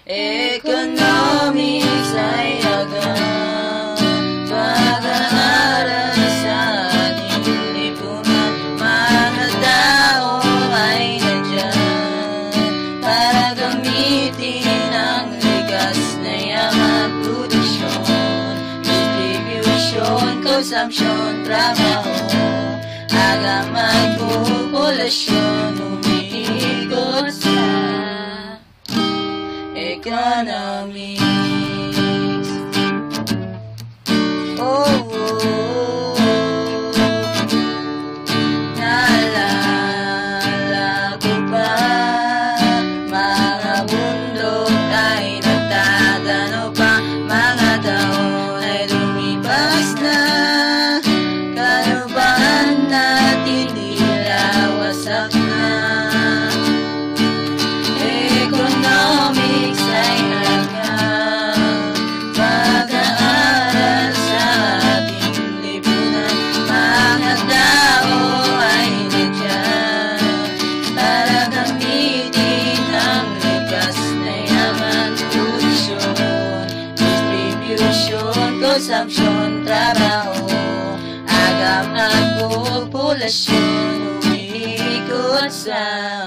Economics ay agad pag-aaral sa ating lipunan. Mga tao ay nandyan para gamitin ang likas na yaman. Produksyon, distribution, consumption, trabaho, agamat, populasyon, umiikot sa economics. Naalala ko pa, mga bundok ay nagtatanaw pa, mga taon ay lumipas na, kanubaan natin tila wasak na. Economics ay halagang pag-aaral sa ating lipunan. Mga tao ay nandyan para gamitin ang likas na yaman. Produksyon, distribution, consumption, trabaho, agam at populasyon, umiikot sa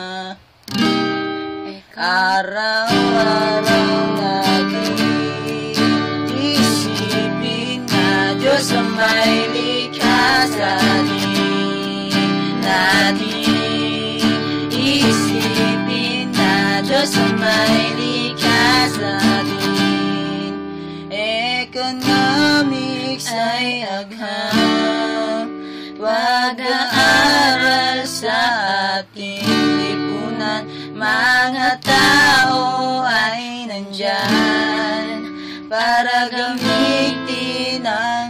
araw-araw natin. Isipin na Diyos ang may likha sa natin. Isipin na Diyos ang may likha sa atin. Economics ay agham pag-aaral sa ating lipunan. Mga tao ay nandyan para gamitin ang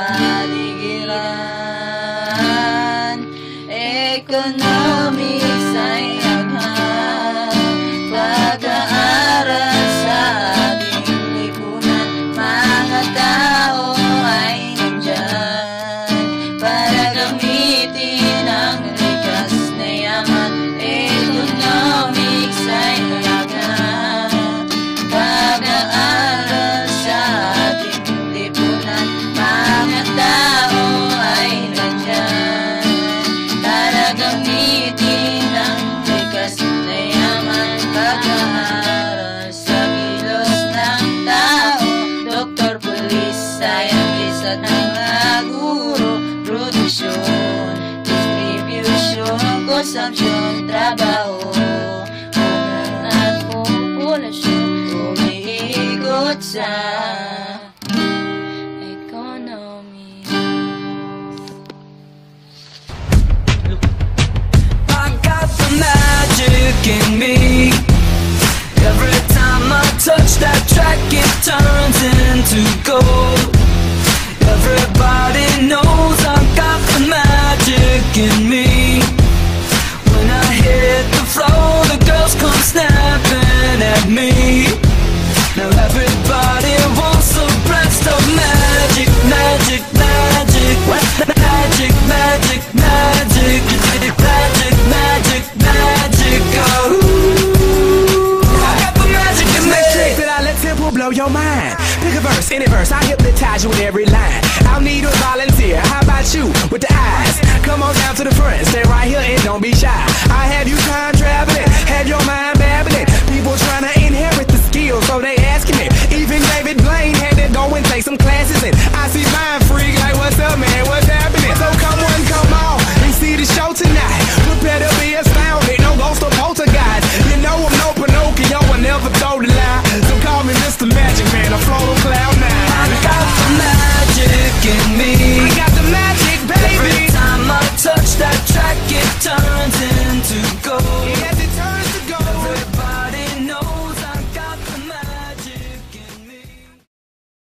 kapaligiran. Economics ay agham pag-aaral sa ating lipunan. Mga tao ay nandyan para gamitin ang likas na yaman. Economics ay halagang pag-aaral sa ating lipunan. Mga tao ay nandyan para gamitin ang likas na yaman. Pag-aaral sa kilos ng tao, doktor, pulis, scientist at mga guro. Produksyon, distribution, consumption, trabaho, at populasyon, umiikot sa economy. I got the magic in me. Every time I touch that track, it turns into gold. Everybody knows I got the magic in me. When I hit the floor, the girls come snapping at me. Now everybody wants a blast of magic, magic, magic, magic, magic, magic, magic, magic, magic, oh. I got the magic in me. Trick that I let tempo blow your mind. Pick a verse, any verse, I hypnotize you with every line. I'll need a volunteer, how about you with the eyes? Come on down to the front, stay right here and don't be shy. I have you time traveling, have your mind babbling. People trying to inherit the skills, so they asking me. Even David Blaine had to go and take some classes in. I see mind freak like, what's up, man, what's happening? So come on, come on, and see the show tonight. Prepare to be astounded, no ghost or poltergeist. You know I'm no Pinocchio, I never told a lie. So call me Mr. Magic Man, I float on cloud nine. I got the magic in me. I got the magic, baby. Every time I touch that track, it turns into gold.